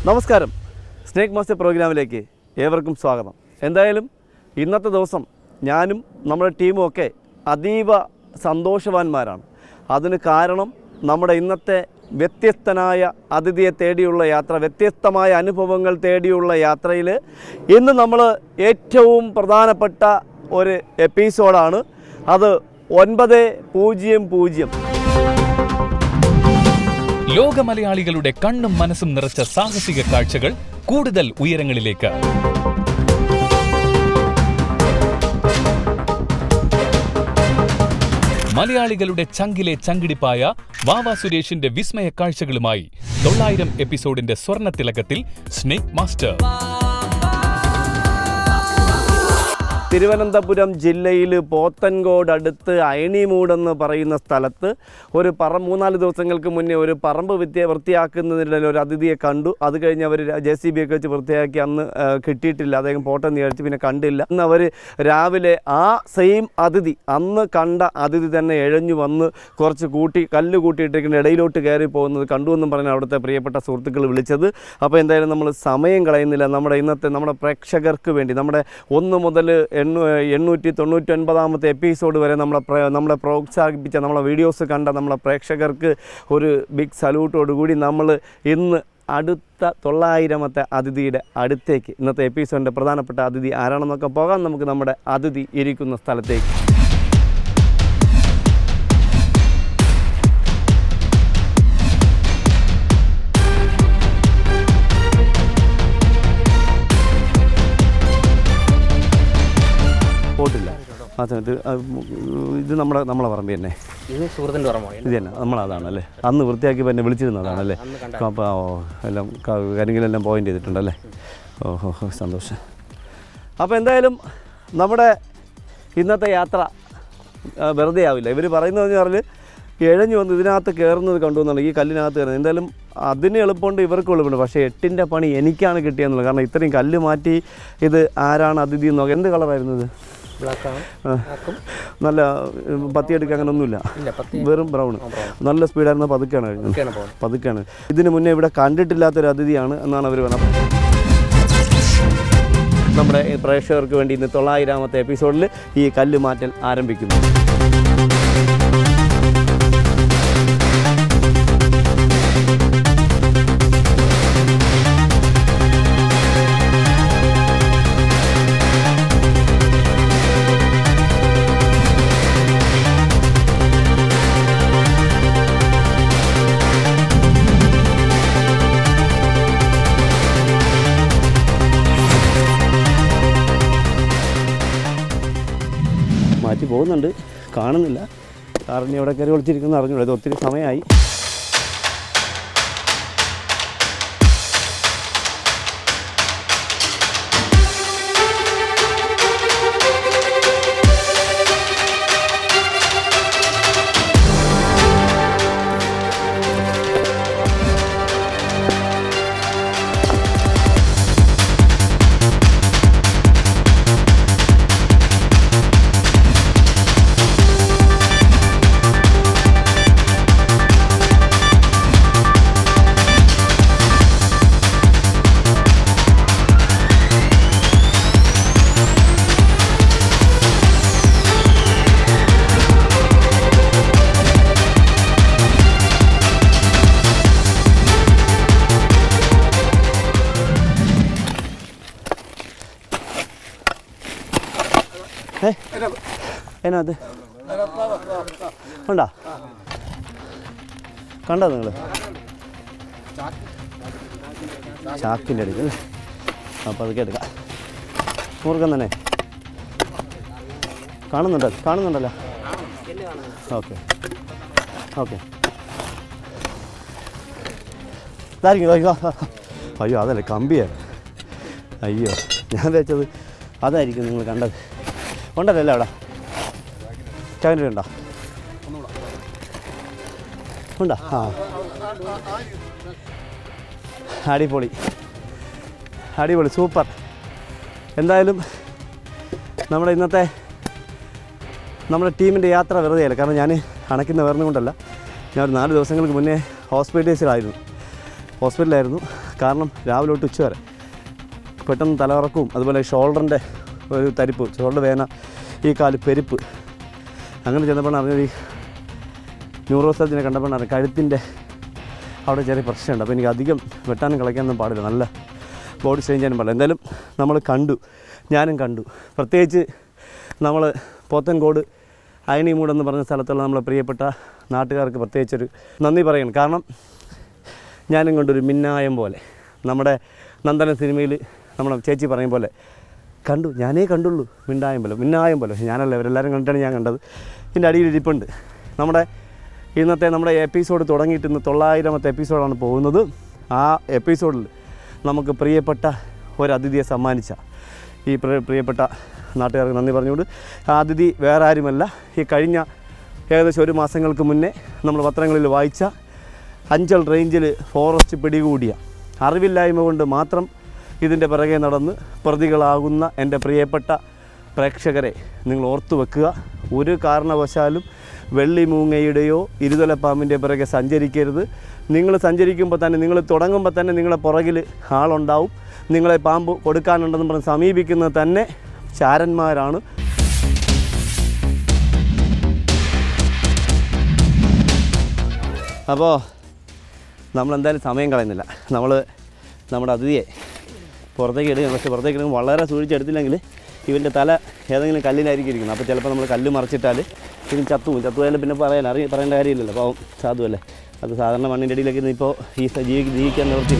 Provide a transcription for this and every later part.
നമസ്കാരം, snake master പ്രോഗ്രാമിലേക്ക് ഏവർക്കും സ്വാഗതം. എന്തായാലും ഇന്നത്തെ ദിവസം ഞാനും നമ്മുടെ ടീമും ഒക്കെ അതീവ സന്തോഷവാന്മാരാണ്. അതിന് കാരണം നമ്മുടെ ഇന്നത്തെ വ്യത്യസ്തനായ അതിഥിയെ തേടിയുള്ള യാത്ര, വ്യത്യസ്തമായ അനുഭവങ്ങൾ തേടിയുള്ള യാത്രയിൽ ഇന്ന് നമ്മൾ ഏറ്റവും പ്രധാനപ്പെട്ട ഒരു എപ്പിസോഡാണ്. അത് 900. ലോക മലയാളികളുടെ കണ്ണും മനസ്സും നിറച്ച സാഹസിക കാഴ്ചകൾ കൂടുതൽ ഉയരങ്ങളിലേക്ക്. മലയാളികളുടെ ചങ്കിലെ ചങ്കിടിപ്പായ വാവ സുരേഷിന്റെ വിസ്മയ കാഴ്ചകളുമായി 900 എപ്പിസോഡിന്റെ സ്വർണ്ണ തിലകത്തിൽ സ്നേക് മാസ്റ്റർ. തിരുവനന്തപുരം ജില്ലയിൽ പോത്തൻകോട് അടുത്ത് അയണിമൂട് എന്ന് പറയുന്ന സ്ഥലത്ത് ഒരു 3-4 ദിവസങ്ങൾക്ക് മുന്നേ ഒരു പറമ്പ് വൃത്തിയാക്കുന്നതിനിടയിൽ ഒരു അതിഥിയെ കണ്ടു. അത് കഴിഞ്ഞ് അവർ JCB ഒക്കെ വെച്ച് വൃത്തിയാക്കി. അന്ന് കിട്ടിയിട്ടില്ല, അദ്ദേഹം പോട്ടെന്ന് വിചാരിച്ച് പിന്നെ കണ്ടില്ല. അന്ന് അവർ രാവിലെ ആ സെയിം അതിഥി, അന്ന് കണ്ട അതിഥി തന്നെ എഴഞ്ഞു വന്ന് കുറച്ച് കല്ല് കൂട്ടിയിട്ടിരിക്കുന്ന ഇടയിലോട്ട് കയറി പോകുന്നത് കണ്ടു എന്നും പറഞ്ഞാൽ അവിടുത്തെ പ്രിയപ്പെട്ട സുഹൃത്തുക്കൾ വിളിച്ചത്. അപ്പോൾ എന്തായാലും നമ്മൾ സമയം കളയുന്നില്ല. നമ്മുടെ പ്രേക്ഷകർക്ക് വേണ്ടി നമ്മുടെ 1 മുതൽ 899 എപ്പിസോഡ് വരെ നമ്മളെ പ്രോത്സാഹിപ്പിച്ച, നമ്മളെ വീഡിയോസ് കണ്ട നമ്മളെ പ്രേക്ഷകർക്ക് ഒരു ബിഗ് സല്യൂട്ടോടുകൂടി നമ്മൾ ഇന്ന് അടുത്ത 900ാമത്തെ അതിഥിയുടെ അടുത്തേക്ക്, ഇന്നത്തെ എപ്പിസോഡിൻ്റെ പ്രധാനപ്പെട്ട അതിഥി ആരാണെന്നൊക്കെ പോകാം. നമുക്ക് നമ്മുടെ അതിഥി ഇരിക്കുന്ന സ്ഥലത്തേക്ക്. പോട്ടില്ല ആ സമയത്ത്. ഇത് നമ്മളെ പറമ്പ് തന്നെ, ഇത് തന്നെ നമ്മളതാണല്ലേ. അന്ന് വൃത്തിയാക്കി പിന്നെ വിളിച്ചിരുന്നതാണല്ലേ. അപ്പോൾ എല്ലാം കാര്യങ്ങളെല്ലാം പോയിൻ്റ് ചെയ്തിട്ടുണ്ടല്ലേ. ഓഹോ, സന്തോഷം. അപ്പോൾ എന്തായാലും നമ്മുടെ ഇന്നത്തെ യാത്ര വെറുതെ ആവില്ല. ഇവർ പറയുന്നതെന്ന് പറഞ്ഞാൽ ഇഴഞ്ഞു വന്ന് ഇതിനകത്ത് കയറുന്നത് കണ്ടു എന്നുള്ളത്, ഈ കല്ലിനകത്ത് കയറുന്നത്. എന്തായാലും അതിന് എളുപ്പമുണ്ട്, ഇവർക്ക് എളുപ്പമുണ്ട്. പക്ഷേ 8ൻ്റെ പണി എനിക്കാണ് കിട്ടിയെന്നുള്ളത്. കാരണം ഇത്രയും കല്ല് മാറ്റി ഇത് ആരാണ് അതിഥി എന്നൊക്കെ. എന്ത് കളറായിരുന്നു ഇത്? നല്ല പത്തിയെടുക്കുക അങ്ങനെ ഒന്നുമില്ല, വെറും ബ്രൗൺ. നല്ല സ്പീഡായിരുന്നു. പതുക്കെയാണ്. ഇതിന് മുന്നേ ഇവിടെ കണ്ടിട്ടില്ലാത്തൊരു അതിഥിയാണ് എന്നാണ് അവർ പറഞ്ഞത്. നമ്മുടെ പ്രേക്ഷകർക്ക് വേണ്ടി ഇന്ന് 900ാമത്തെ എപ്പിസോഡിൽ ഈ കല്ല് മാറ്റൽ ആരംഭിക്കുന്നു. മാറ്റി പോകുന്നുണ്ട്, കാണുന്നില്ല. കാരണം ഇവിടെ കയറി ഒളിച്ചിരിക്കുന്ന അറിഞ്ഞൂടെ. ഇത് ഒത്തിരി സമയമായി. അതിനകത്ത് ഉണ്ടോ? കണ്ടോ നിങ്ങൾ? ചാക്കിൻ്റെ അടുക്കല്ലേ. അപ്പോൾ അതൊക്കെ എടുക്കാം. മുറുക്കം തന്നെ കാണുന്നുണ്ടല്ലോ. ഓക്കെ ഇതായിരിക്കും. അയ്യോ, അതല്ലേ കമ്പിയാണ്. അയ്യോ, ഞാൻ വെച്ചത് അതായിരിക്കും നിങ്ങൾ കണ്ടത്. ഉണ്ടല്ലോ അവിടെ ചായൻ്റെ ഉണ്ടോ? ആ, അടിപൊളി, സൂപ്പർ. എന്തായാലും നമ്മുടെ ഇന്നത്തെ ടീമിൻ്റെ യാത്ര വെറുതെയല്ല. കാരണം ഞാൻ അണയ്ക്കുന്ന വേറെ കൊണ്ടല്ല, ഞാൻ ഒരു 4 ദിവസങ്ങൾക്ക് മുന്നേ ഹോസ്പിറ്റലൈസിലായിരുന്നു. ഹോസ്പിറ്റലായിരുന്നു. കാരണം രാവിലെ തൊട്ട് ഉച്ച വരെ പെട്ടെന്ന് തലകറക്കവും അതുപോലെ ഷോൾഡറിൻ്റെ ഒരു തരിപ്പ്, ഷോൾഡർ വേദന, ഈ കാല് പെരുപ്പ്. അങ്ങനെ ചെന്നപ്പോഴാണ് അറിഞ്ഞത് ഈ ന്യൂറോ സർജനെ കണ്ടപ്പോഴാണ് അറിയാം കഴുത്തിൻ്റെ അവിടെ ചെറിയ പ്രശ്നമുണ്ട്. അപ്പോൾ എനിക്ക് അധികം വെട്ടാനും കളയ്ക്കാനൊന്നും പാടില്ല, നല്ല ബോഡി സ്ട്രെയിൻ ചെയ്യാനും പാടില്ല. എന്തായാലും നമ്മൾ കണ്ടു, ഞാനും കണ്ടു. പ്രത്യേകിച്ച് നമ്മൾ പോത്തൻകോട് അയണിമൂട് എന്ന് പറഞ്ഞ സ്ഥലത്തുള്ള നമ്മളെ പ്രിയപ്പെട്ട നാട്ടുകാർക്ക് പ്രത്യേകിച്ചൊരു നന്ദി പറയണം. കാരണം ഞാനും കണ്ടൊരു മിന്നായം പോലെ, നമ്മുടെ നന്ദന സിനിമയിൽ നമ്മുടെ ചേച്ചി പറയും പോലെ കണ്ടു, ഞാനേ കണ്ടുള്ളൂ മിന്നായം പോലെ. ഞാനല്ല, ഇവരെല്ലാവരും കണ്ടിട്ടാണ് ഞാൻ കണ്ടത്. ഇതിൻ്റെ അടിയിൽ ഇരിപ്പുണ്ട്. ഇന്നത്തെ നമ്മുടെ എപ്പിസോഡ് തുടങ്ങിയിട്ട് ഇന്ന് 900ാമത്തെ എപ്പിസോഡാണ് പോകുന്നത്. ആ എപ്പിസോഡിൽ നമുക്ക് പ്രിയപ്പെട്ട ഒരു അതിഥിയെ സമ്മാനിച്ച ഈ പ്രിയപ്പെട്ട നാട്ടുകാർക്ക് നന്ദി പറഞ്ഞുകൊണ്ട്, ആ അതിഥി വേറെ ആരുമല്ല, ഈ കഴിഞ്ഞ ഏകദേശം 1 മാസങ്ങൾക്ക് മുന്നേ നമ്മൾ പത്രങ്ങളിൽ വായിച്ച അഞ്ചൽ റേഞ്ചിൽ ഫോറസ്റ്റ് പിടികൂടിയ, അറിവില്ലായ്മ കൊണ്ട് മാത്രം ഇതിൻ്റെ പിറകെ നടന്ന് പ്രതികളാകുന്ന എൻ്റെ പ്രിയപ്പെട്ട പ്രേക്ഷകരെ നിങ്ങൾ ഓർത്തു വെക്കുക. ഒരു കാരണവശാലും വെള്ളിമൂങ്ങയുടെയോ ഇരുതലപ്പാമ്പിൻ്റെ പിറകെ സഞ്ചരിക്കരുത്. നിങ്ങൾ സഞ്ചരിക്കുമ്പോൾ തന്നെ, നിങ്ങൾ തുടങ്ങുമ്പോൾ തന്നെ നിങ്ങളെ പുറകിൽ ആളുണ്ടാവും. നിങ്ങളെ പാമ്പ് കൊടുക്കാനുണ്ടെന്ന് പറഞ്ഞ് സമീപിക്കുന്നത് തന്നെ ചാരന്മാരാണ്. അപ്പോൾ നമ്മളെന്തായാലും സമയം കളയുന്നില്ല. നമ്മുടെ അതിഥിയെ പുറത്തേക്ക് ഇടുക. പക്ഷേ പുറത്തേക്ക് ഇടുമ്പോൾ വളരെ സൂക്ഷിച്ചെടുത്തില്ലെങ്കിൽ ഇവൻ്റെ തല ഏതെങ്കിലും കല്ലിലായിരിക്കും ഇരിക്കുന്നത്. അപ്പോൾ ചിലപ്പോൾ നമ്മൾ കല്ല് മറിച്ചിട്ടാൽ ഇവൻ ചത്തുപോയാലും പിന്നെ പറയേണ്ട കാര്യമില്ലല്ലോ, പാവം സാധുവല്ലേ. അത് സാധാരണ മണ്ണിൻ്റെ അടിയിലൊക്കെ ഇരുന്ന് ഇപ്പോൾ ഈ ജീവിക്കാൻ നിവർത്തിയില്ല.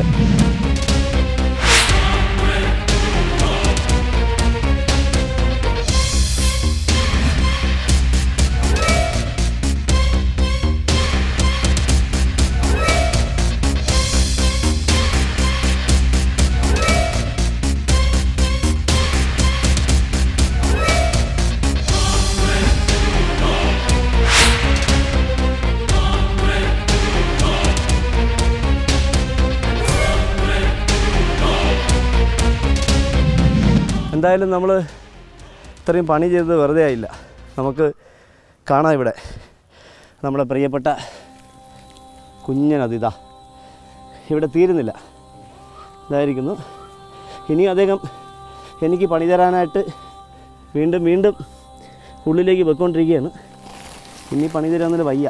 എന്തായാലും നമ്മൾ ഇത്രയും പണി ചെയ്തത് വെറുതെ ആയില്ല. നമുക്ക് കാണാം ഇവിടെ നമ്മുടെ പ്രിയപ്പെട്ട കുഞ്ഞനതിഥ ഇവിടെ തീരുന്നില്ല, ഇതായിരിക്കുന്നു. ഇനി അദ്ദേഹം എനിക്ക് പണി തരാനായിട്ട് വീണ്ടും ഉള്ളിലേക്ക് വെക്കൊണ്ടിരിക്കുകയാണ്. ഇനി പണി തരാമെന്നതിൽ വയ്യ.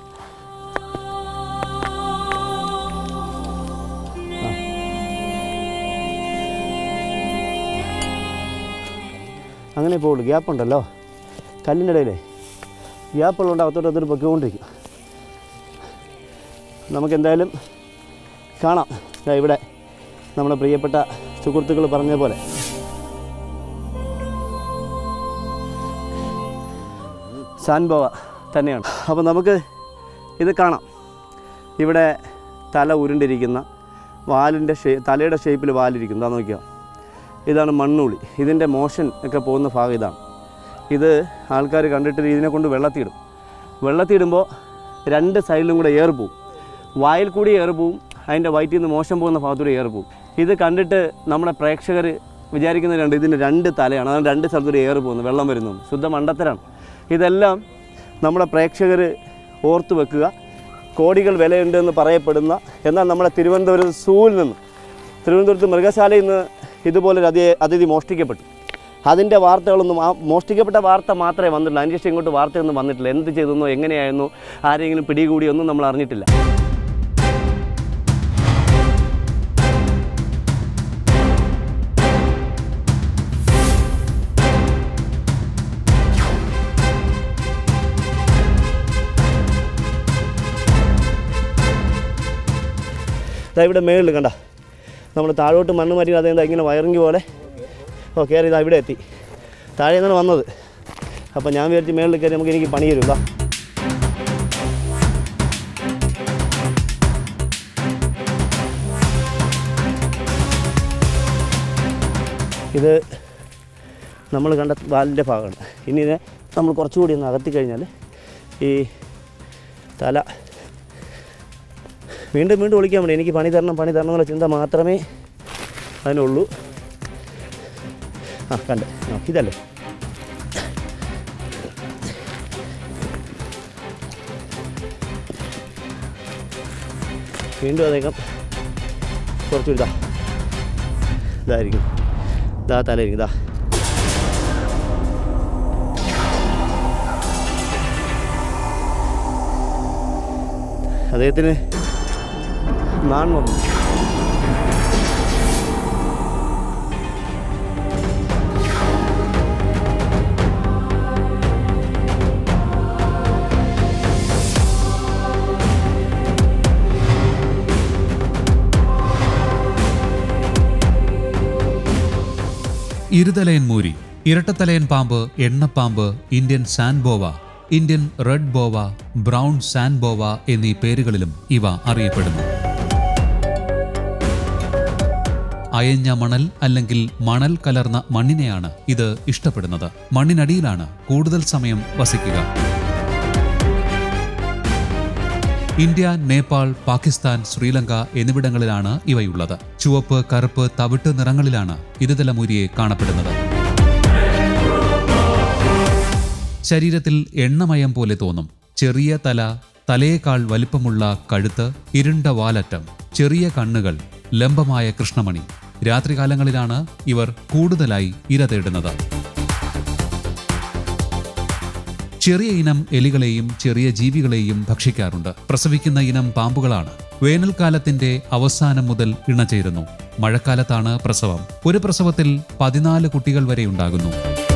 അങ്ങനെ പോകുള്ളൂ. ഗ്യാപ്പുണ്ടല്ലോ കല്ലിൻ്റെ ഇടയിലേ, ഗ്യാപ്പുള്ളതുകൊണ്ട് അകത്തോട്ട് പൊക്കിക്കൊണ്ടിരിക്കും. നമുക്കെന്തായാലും കാണാം. ഇവിടെ നമ്മുടെ പ്രിയപ്പെട്ട സുഹൃത്തുക്കൾ പറഞ്ഞ പോലെ സാൻബോവ തന്നെയാണ്. അപ്പോൾ നമുക്ക് ഇത് കാണാം. ഇവിടെ തല ഉരുണ്ടിരിക്കുന്ന വാലിൻ്റെ തലയുടെ ഷേപ്പിൽ വാലിരിക്കുന്നു. അതാ നോക്കിയാൽ, ഇതാണ് മണ്ണുളി. ഇതിൻ്റെ മോഷൻ ഒക്കെ പോകുന്ന ഭാഗം ഇതാണ്. ഇത് ആൾക്കാർ കണ്ടിട്ട് ഇതിനെ കൊണ്ട് വെള്ളത്തിയിടുമ്പോൾ 2 സൈഡിലും കൂടെ എയർ പോവും. വായിൽ കൂടി എയർ പോവും, അതിൻ്റെ വയറ്റിൽ നിന്ന് മോശം പോകുന്ന ഭാഗത്തൂടെ എയർ പോവും. ഇത് കണ്ടിട്ട് നമ്മുടെ പ്രേക്ഷകർ വിചാരിക്കുന്നത് ഇതിന് 2 തലയാണ്, അതാണ് 2 സ്ഥലത്തൂടെ എയർ പോകുന്നത്, വെള്ളം വരുന്നു. ശുദ്ധ മണ്ടത്തരാണ്. ഇതെല്ലാം നമ്മുടെ പ്രേക്ഷകർ ഓർത്തു വെക്കുക. കോടികൾ വിലയുണ്ടെന്ന് പറയപ്പെടുന്ന, എന്നാൽ നമ്മുടെ തിരുവനന്തപുരത്ത് സൂവിൽ നിന്ന്, തിരുവനന്തപുരത്ത് മൃഗശാലയിൽ നിന്ന് ഇതുപോലൊരു അതിഥി മോഷ്ടിക്കപ്പെട്ടു. അതിൻ്റെ വാർത്തകളൊന്നും, ആ മോഷ്ടിക്കപ്പെട്ട വാർത്ത മാത്രമേ വന്നിട്ടുള്ളൂ. അതിന് ശേഷം ഇങ്ങോട്ട് വാർത്തയൊന്നും വന്നിട്ടില്ല. എന്ത് ചെയ്തെന്നോ എങ്ങനെയായിരുന്നോ ആരെങ്കിലും പിടികൂടിയൊന്നും നമ്മൾ അറിഞ്ഞിട്ടില്ല. ഇവിടെ മേളിൽ കണ്ട നമ്മൾ താഴോട്ട് മണ്ണ് മാറ്റി അതെന്താ ഇങ്ങനെ വയറിങ് പോലെ കയറി ഇതാ ഇവിടെ എത്തി. താഴെ നിന്നാണ് വന്നത്. അപ്പോൾ ഞാൻ വിചാരിച്ച് മേളിൽ കയറി എനിക്ക് പണി തരും. ഇതാ ഇത് നമ്മൾ കണ്ട വാലിൻ്റെ ഭാഗമാണ്. ഇനി ഇതിനെ നമ്മൾ കുറച്ചുകൂടി ഒന്ന് അകത്തി കഴിഞ്ഞാൽ ഈ തല വീണ്ടും വിളിക്കാൻ വേണ്ടി എനിക്ക് പണി തരണം എന്നുള്ള ചിന്ത മാത്രമേ അതിനുള്ളൂ. കണ്ടേ, ഇതല്ലേ വീണ്ടും അദ്ദേഹം കുറച്ചുകൂടി ഇതായിരിക്കും, ഇതാ തലയിരിക്കും, ഇതാ. അദ്ദേഹത്തിന് നാണം. ഇരുതലയൻ മൂരി, ഇരട്ടത്തലയൻ പാമ്പ്, എണ്ണപ്പാമ്പ്, Indian sand boa, Indian red boa, brown sand boa എന്നീ പേരുകളിലും ഇവ അറിയപ്പെടുന്നു. അയഞ്ഞ മണൽ അല്ലെങ്കിൽ മണൽ കലർന്ന മണ്ണിനെയാണ് ഇത് ഇഷ്ടപ്പെടുന്നത്. മണ്ണിനടിയിലാണ് കൂടുതൽ സമയം വസിക്കുക. ഇന്ത്യ, നേപ്പാൾ, പാകിസ്ഥാൻ, ശ്രീലങ്ക എന്നിവിടങ്ങളിലാണ് ഇവയുള്ളത്. ചുവപ്പ്, കറുപ്പ്, തവിട്ട് നിറങ്ങളിലാണ് ഇരുതലമൂരിയെ കാണപ്പെടുന്നത്. ശരീരത്തിൽ എണ്ണമയം പോലെ തോന്നും. ചെറിയ തല, തലയേക്കാൾ വലിപ്പമുള്ള കഴുത്ത്, ഇരുണ്ട വാലറ്റം, ചെറിയ കണ്ണുകൾ, ലംബമായ കൃഷ്ണമണി. രാത്രികാലങ്ങളിലാണ് ഇവർ കൂടുതലായി ഇര തേടുന്നത്. ചെറിയ ഇനം എലികളെയും ചെറിയ ജീവികളെയും ഭക്ഷിക്കാറുണ്ട്. പ്രസവിക്കുന്ന ഇനം പാമ്പുകളാണ്. വേനൽക്കാലത്തിന്റെ അവസാനം മുതൽ ഇണചേരുന്നു. മഴക്കാലത്താണ് പ്രസവം. ഒരു പ്രസവത്തിൽ 14 കുട്ടികൾ വരെ ഉണ്ടാകുന്നു.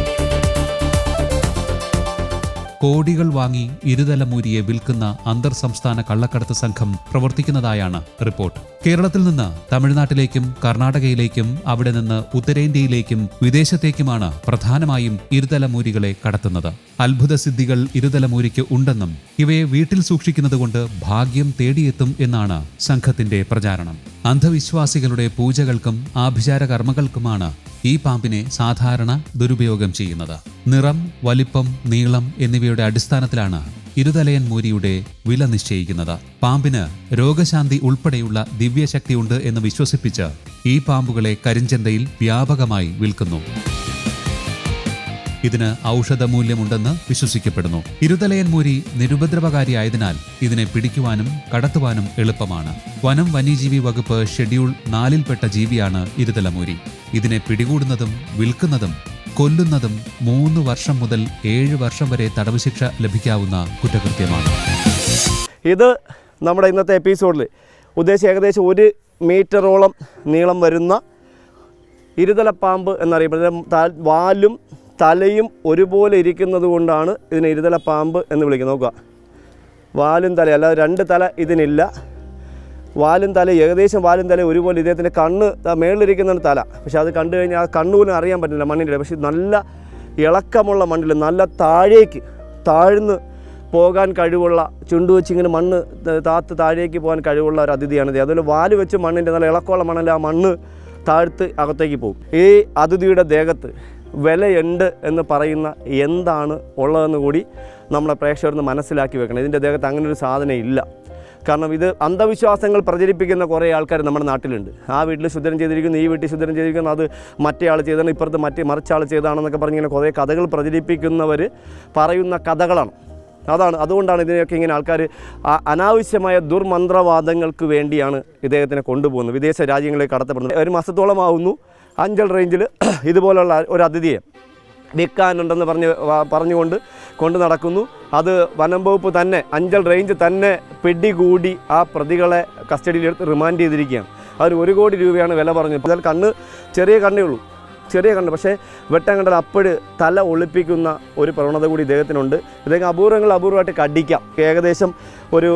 കോടികൾ വാങ്ങി ഇരുതലമൂരിയെ വിൽക്കുന്ന അന്തർ സംസ്ഥാന കള്ളക്കടത്ത് സംഘം പ്രവർത്തിക്കുന്നതായാണ് റിപ്പോർട്ട്. കേരളത്തിൽ നിന്ന് തമിഴ്നാട്ടിലേക്കും കർണാടകയിലേക്കും അവിടെ നിന്ന് ഉത്തരേന്ത്യയിലേക്കും വിദേശത്തേക്കുമാണ് പ്രധാനമായും ഇരുതലമൂരികളെ കടത്തുന്നത്. അത്ഭുത സിദ്ധികൾ ഇരുതലമൂരിക്ക് ഉണ്ടെന്നും ഇവയെ വീട്ടിൽ സൂക്ഷിക്കുന്നതുകൊണ്ട് ഭാഗ്യം തേടിയെത്തും എന്നാണ് സംഘത്തിന്റെ പ്രചാരണം. അന്ധവിശ്വാസികളുടെ പൂജകൾക്കും ആഭിചാര കർമ്മങ്ങൾക്കുമാണ് ഈ പാമ്പിനെ സാധാരണ ദുരുപയോഗം ചെയ്യുന്നത്. നിറം, വലിപ്പം, നീളം എന്നിവയുടെ അടിസ്ഥാനത്തിലാണ് ഇരുതലയൻ മൂരിയുടെ വില നിശ്ചയിക്കുന്നത്. പാമ്പിന് രോഗശാന്തി ഉൾപ്പെടെയുള്ള ദിവ്യശക്തിയുണ്ട് എന്ന് വിശ്വസിപ്പിച്ച് ഈ പാമ്പുകളെ കരിഞ്ചന്തയിൽ വ്യാപകമായി വിൽക്കുന്നു. ഇതിന് ഔഷധമൂല്യമുണ്ടെന്ന് വിശ്വസിക്കപ്പെടുന്നു. ഇരുതലയൻ മൂരി നിരുപദ്രവകാരിയായതിനാൽ ഇതിനെ പിടിക്കുവാനും കടത്തുവാനും എളുപ്പമാണ്. വനം വന്യജീവി വകുപ്പ് ഷെഡ്യൂൾ 4-ൽപ്പെട്ട ജീവിയാണ് ഇരുതലമൂരി. ഇതിനെ പിടികൂടുന്നതും വിൽക്കുന്നതും കൊല്ലുന്നതും 3 വർഷം മുതൽ 7 വർഷം വരെ തടവ് ശിക്ഷ ലഭിക്കാവുന്ന കുറ്റകൃത്യമാണ്. ഇത് നമ്മുടെ ഇന്നത്തെ എപ്പിസോഡിൽ ഉദ്ദേശിച്ച് ഏകദേശം 1 മീറ്ററോളം നീളം വരുന്ന ഇരുതലപ്പാമ്പ് എന്നറിയപ്പെടുന്നത്. വാലും തലയും ഒരുപോലെ ഇരിക്കുന്നത് കൊണ്ടാണ് ഇതിനെ ഇരുതലപ്പാമ്പ് എന്ന് വിളിക്കുന്നത്. നോക്കുക, വാലും തല, അല്ലാതെ 2 തല ഇതിനില്ല. വാലും തല, ഏകദേശം വാലും തല ഒരുപോലെ. ഇദ്ദേഹത്തിൻ്റെ കണ്ണ് മേളിലിരിക്കുന്ന തല, പക്ഷെ അത് കണ്ടു കഴിഞ്ഞാൽ ആ കണ്ണുപോലും അറിയാൻ പറ്റില്ല മണ്ണിൻ്റെ. പക്ഷെ നല്ല ഇളക്കമുള്ള മണ്ണിൽ നല്ല താഴേക്ക് താഴ്ന്ന് പോകാൻ കഴിവുള്ള, ചുണ്ടുവെച്ച് ഇങ്ങനെ മണ്ണ് താഴേക്ക് പോകാൻ കഴിവുള്ള ഒരു അതിഥിയാണ് ഇത്. അതുപോലെ വാല് വെച്ച് മണ്ണിൻ്റെ നല്ല ഇളക്കമുള്ള മണ്ണിൽ ആ മണ്ണ് താഴ്ത്ത് അകത്തേക്ക് പോകും. ഈ അതിഥിയുടെ ദേഹത്ത് വിലയുണ്ട് എന്ന് പറയുന്ന എന്താണ് ഉള്ളതെന്ന് കൂടി നമ്മളെ പ്രേക്ഷകരൊന്ന് മനസ്സിലാക്കി വെക്കണം. ഇതിൻ്റെ ദേഹത്ത് അങ്ങനെ ഒരു സാധനം ഇല്ല. കാരണം ഇത് അന്ധവിശ്വാസങ്ങൾ പ്രചരിപ്പിക്കുന്ന കുറേ ആൾക്കാർ നമ്മുടെ നാട്ടിലുണ്ട്. ആ വീട്ടിൽ ശുദ്ധനം ചെയ്തിരിക്കുന്നു, ഈ വീട്ടിൽ ശുദ്ധനം ചെയ്തിരിക്കുന്നു, അത് മറ്റേ ആൾ ചെയ്താണ്, ഇപ്പുറത്ത് മറിച്ചാൾ ചെയ്താണെന്നൊക്കെ പറഞ്ഞിങ്ങനെ കുറേ കഥകൾ പ്രചരിപ്പിക്കുന്നവർ പറയുന്ന കഥകളാണ്. അതുകൊണ്ടാണ് ഇതിനെയൊക്കെ ഇങ്ങനെ ആൾക്കാർ അനാവശ്യമായ ദുർമന്ത്രവാദങ്ങൾക്ക് വേണ്ടിയാണ് ഇദ്ദേഹത്തിനെ കൊണ്ടുപോകുന്നത്. വിദേശ രാജ്യങ്ങളിലേക്ക് കടത്തപ്പെടുന്നത്. 1 മാസത്തോളമാവുന്നു അഞ്ചൽ റേഞ്ചിൽ ഇതുപോലുള്ള ഒരു അതിഥിയെ വിൽക്കാനുണ്ടെന്ന് പറഞ്ഞുകൊണ്ട് കൊണ്ടു നടക്കുന്നു. അത് വനം വകുപ്പ് തന്നെ, അഞ്ചൽ റേഞ്ച് തന്നെ പിടികൂടി ആ പ്രതികളെ കസ്റ്റഡിയിലെടുത്ത് റിമാൻഡ് ചെയ്തിരിക്കുകയാണ്. അവർ 1 കോടി രൂപയാണ് വില പറഞ്ഞത്. അതിൽ കണ്ണ് ചെറിയ കണ്ണേ ഉള്ളൂ, ചെറിയ കണ്ണ്. പക്ഷേ വെട്ടം കണ്ടാൽ അപ്പോഴ് തല ഒളിപ്പിക്കുന്ന ഒരു പ്രവണത കൂടി ഇദ്ദേഹത്തിനുണ്ട്. ഇദ്ദേഹം അപൂർവമായിട്ട് കടിക്കാം. ഏകദേശം ഒരു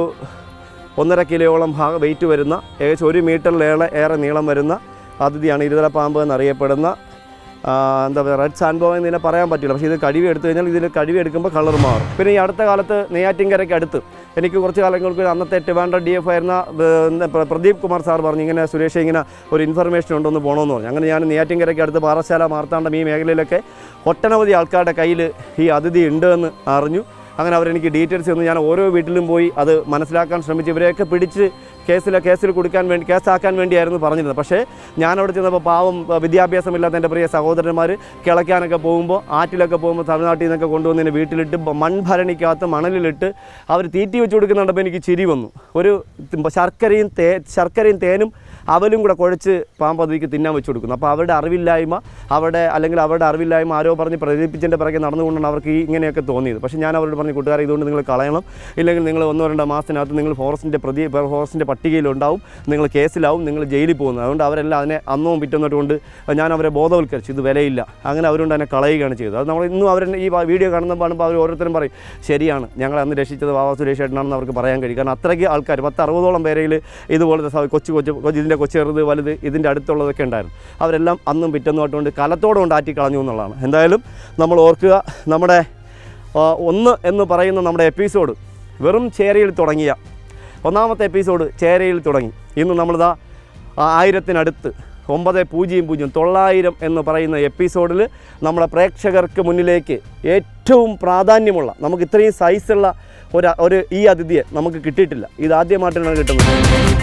1.5 കിലോയോളം വെയിറ്റ് വരുന്ന, ഏകദേശം 1 മീറ്ററിലേറെ നീളം വരുന്ന അതിഥിയാണ് ഇരുതലപ്പാമ്പ് എന്നറിയപ്പെടുന്ന. എന്താ പറയുക, റെഡ് സാൻബോവ എന്ന് ഇതിനെ പറയാൻ പറ്റില്ല. പക്ഷേ ഇത് കഴുകി എടുത്തു കഴിഞ്ഞാൽ ഇതിൽ കഴുകി എടുക്കുമ്പോൾ കളർ മാറും. പിന്നെ ഈ അടുത്ത കാലത്ത് നെയ്യാറ്റിൻകരയ്ക്ക് അടുത്ത് എനിക്ക് കുറച്ച് കാലങ്ങൾക്ക് അന്നത്തെ ട്രിവാൻഡ്രം DF ആയിരുന്ന പ്രദീപ് കുമാർ സാർ പറഞ്ഞു, ഇങ്ങനെ സുരേഷ് ഇങ്ങനെ ഒരു ഇൻഫർമേഷൻ ഉണ്ടെന്ന് പോകണമെന്ന് പറഞ്ഞു. അങ്ങനെ ഞാൻ നെയ്യാറ്റിൻകരയ്ക്ക് അടുത്ത് പാറശാല, മാർത്താണ്ഡം ഈ മേഖലയിലൊക്കെ ഒട്ടനവധി ആൾക്കാരുടെ കയ്യിൽ ഈ അതിഥി ഉണ്ട് എന്ന് അറിഞ്ഞു. അങ്ങനെ അവരെനിക്ക് ഡീറ്റെയിൽസ് തന്നു. ഞാൻ ഓരോ വീട്ടിലും പോയി അത് മനസ്സിലാക്കാൻ ശ്രമിച്ചു. ഇവരെയൊക്കെ പിടിച്ച് കേസിൽ കൊടുക്കാൻ വേണ്ടി കേസാക്കാൻ വേണ്ടിയായിരുന്നു പറഞ്ഞിരുന്നത്. പക്ഷേ ഞാനവിടെ ചെന്നപ്പോൾ പാവം വിദ്യാഭ്യാസമില്ലാത്ത എൻ്റെ പ്രിയ സഹോദരന്മാർ കിളയ്ക്കാനൊക്കെ പോകുമ്പോൾ ആറ്റിലൊക്കെ പോകുമ്പോൾ തമിഴ്നാട്ടിൽ നിന്നൊക്കെ കൊണ്ടുവന്നതിന് വീട്ടിലിട്ട് മൺഭരണിക്കകത്ത് മണലിലിട്ട് അവർ തീറ്റി വെച്ച് കൊടുക്കുന്നുണ്ടപ്പോൾ എനിക്ക് ചിരി വന്നു. ഒരു ശർക്കരയും തേനും അവലും കൂടെ കുഴച്ച് പാമ്പതിക്ക് തിന്നാൻ വെച്ച് കൊടുക്കുന്നു. അപ്പോൾ അവരുടെ അറിവില്ലായ്മ ആരോ പറഞ്ഞ് പ്രചരിപ്പിച്ചതിൻ്റെ പിറകെ നടന്നുകൊണ്ടാണ് അവർക്ക് ഇങ്ങനെയൊക്കെ തോന്നിയത്. പക്ഷേ ഞാൻ അവരോട് പറഞ്ഞു, കൂട്ടുകാരെ ഇതുകൊണ്ട് നിങ്ങൾ കളയണം, ഇല്ലെങ്കിൽ നിങ്ങൾ 1-2 മാസത്തിനകത്ത് നിങ്ങൾ ഫോറസ്റ്റിൻ്റെ പട്ടികയിലുണ്ടാവും, നിങ്ങൾ കേസിലാവും, നിങ്ങൾ ജയിലിൽ പോകുന്നത്. അതുകൊണ്ട് അവരെല്ലാം അതിനെ അന്നവും പിറ്റുന്നതുകൊണ്ട് ഞാൻ അവരെ ബോധവൽക്കരിച്ചു, ഇത് വിലയില്ല. അങ്ങനെ അവരുകൊണ്ട് തന്നെ കളയുകയാണ് ചെയ്തത്. അത് നമ്മൾ ഇന്നും അവർ ഈ വീഡിയോ കാണുമ്പോൾ അവർ ഓരോരുത്തരും പറയും, ശരിയാണ്, ഞങ്ങളെ അന്ന് രക്ഷിച്ചത് വാവാ സുരേഷ് ഏട്ടനാണെന്ന് അവർക്ക് പറയാൻ കഴിയും. കാരണം അത്രയ്ക്ക് ആൾക്കാർ 10-60ഓളം പേരയിൽ ഇതുപോലത്തെ കൊച്ചു ചെറുത് വലുത് ഇതിൻ്റെ അടുത്തുള്ളതൊക്കെ ഉണ്ടായിരുന്നു. അവരെല്ലാം അന്നും പിറ്റൊന്നുമായിട്ടുകൊണ്ട് കലത്തോടെ കൊണ്ട് ആറ്റി കളഞ്ഞു എന്നുള്ളതാണ്. എന്തായാലും നമ്മൾ ഓർക്കുക, നമ്മുടെ 1 എന്ന് പറയുന്ന നമ്മുടെ എപ്പിസോഡ് വെറും ചേരയിൽ തുടങ്ങിയ 1ാമത്തെ എപ്പിസോഡ് ചേരയിൽ തുടങ്ങി. ഇന്ന് നമ്മളിതാ 1000-നടുത്ത് 900 എന്ന് പറയുന്ന എപ്പിസോഡിൽ നമ്മുടെ പ്രേക്ഷകർക്ക് മുന്നിലേക്ക് ഏറ്റവും പ്രാധാന്യമുള്ള, നമുക്ക് ഇത്രയും സൈസുള്ള ഈ അതിഥിയെ നമുക്ക് കിട്ടിയിട്ടില്ല. ഇതാദ്യമായിട്ടാണ് കിട്ടുന്നത്.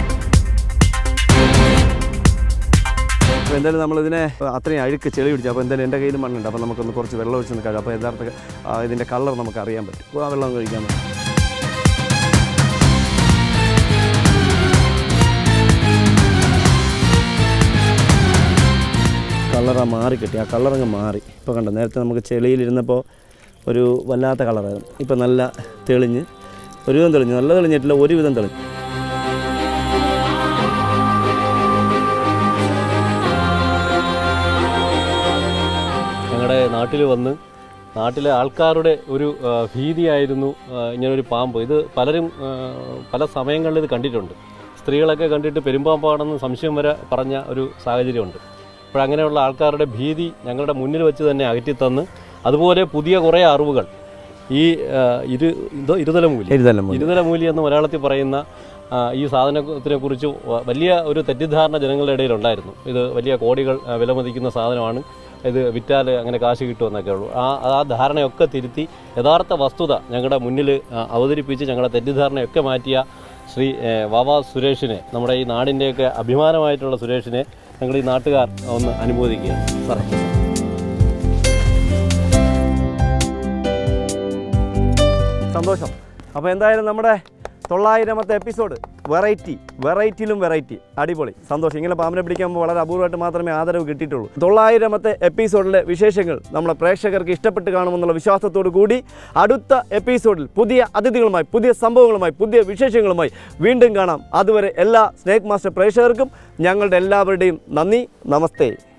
അപ്പോൾ എന്തായാലും നമ്മളിതിനെ അത്രയും അഴുക്ക് ചെളി പിടിച്ചു. അപ്പോൾ എന്തായാലും എൻ്റെ കയ്യിൽ മണ്ണുണ്ട്. അപ്പോൾ നമുക്കൊന്ന് കുറച്ച് വെള്ളം ഒഴിച്ചൊന്ന് കഴിയും. അപ്പോൾ യഥാർത്ഥ ഇതിൻ്റെ കളർ നമുക്ക് അറിയാൻ പറ്റും. ആ വെള്ളം കഴിക്കാൻ പറ്റും. കളറാണ് മാറിക്കിട്ടി. ആ കളറങ്ങ് മാറി. ഇപ്പോൾ കണ്ടോ, നേരത്തെ നമുക്ക് ചെളിയിലിരുന്നപ്പോൾ ഒരു വല്ലാത്ത കളറായിരുന്നു. ഇപ്പോൾ നല്ല തെളിഞ്ഞ്, ഒരുവിധം തെളിഞ്ഞ്, നല്ല തെളിഞ്ഞിട്ടില്ല, ഒരുവിധം തെളിഞ്ഞ്. ഞങ്ങളുടെ നാട്ടിൽ വന്ന് നാട്ടിലെ ആൾക്കാരുടെ ഒരു ഭീതിയായിരുന്നു ഇങ്ങനൊരു പാമ്പ്. ഇത് പലരും പല സമയങ്ങളിൽ ഇത് കണ്ടിട്ടുണ്ട്. സ്ത്രീകളൊക്കെ കണ്ടിട്ട് പെരുമ്പാമ്പാണെന്ന് സംശയം വരെ പറഞ്ഞ ഒരു സാഹചര്യമുണ്ട്. അപ്പോഴങ്ങനെയുള്ള ആൾക്കാരുടെ ഭീതി ഞങ്ങളുടെ മുന്നിൽ വെച്ച് തന്നെ അകറ്റിത്തന്ന്, അതുപോലെ പുതിയ കുറേ അറിവുകൾ ഈ ഇരുതലമൂലി എന്ന് മലയാളത്തിൽ പറയുന്ന ഈ സാധനത്തിനെക്കുറിച്ച് വലിയ ഒരു തെറ്റിദ്ധാരണ ജനങ്ങളുടെ ഇടയിലുണ്ടായിരുന്നു. ഇത് വലിയ കോടികൾ വിലമതിക്കുന്ന സാധനമാണ്, ഇത് വിറ്റാൽ അങ്ങനെ കാശ് കിട്ടുമെന്നൊക്കെ ഉള്ളൂ. ആ ധാരണയൊക്കെ തിരുത്തി യഥാർത്ഥ വസ്തുത ഞങ്ങളുടെ മുന്നിൽ അവതരിപ്പിച്ച് ഞങ്ങളുടെ തെറ്റിദ്ധാരണയൊക്കെ മാറ്റിയ ശ്രീ വാവാ സുരേഷിനെ, നമ്മുടെ ഈ നാടിൻ്റെയൊക്കെ അഭിമാനമായിട്ടുള്ള സുരേഷിനെ ഞങ്ങൾ ഈ നാട്ടുകാർ ഒന്ന് അനുമോദിക്കുകയാണ്. സാറേ, സന്തോഷം. അപ്പോൾ എന്തായാലും നമ്മുടെ 900ാമത്തെ എപ്പിസോഡ് വെറൈറ്റിയിലും വെറൈറ്റി, അടിപൊളി, സന്തോഷം. ഇങ്ങനെ പാമ്പിനെ പിടിക്കുമ്പോൾ വളരെ അപൂർവമായിട്ട് മാത്രമേ ആദരവ് കിട്ടിയിട്ടുള്ളൂ. 900ാമത്തെ എപ്പിസോഡിലെ വിശേഷങ്ങൾ നമ്മുടെ പ്രേക്ഷകർക്ക് ഇഷ്ടപ്പെട്ട് കാണുമെന്നുള്ള വിശ്വാസത്തോടു കൂടി അടുത്ത എപ്പിസോഡിൽ പുതിയ അതിഥികളുമായി, പുതിയ സംഭവങ്ങളുമായി, പുതിയ വിശേഷങ്ങളുമായി വീണ്ടും കാണാം. അതുവരെ എല്ലാ സ്നേക് മാസ്റ്റർ പ്രേക്ഷകർക്കും ഞങ്ങളുടെ എല്ലാവരുടെയും നന്ദി, നമസ്തേ.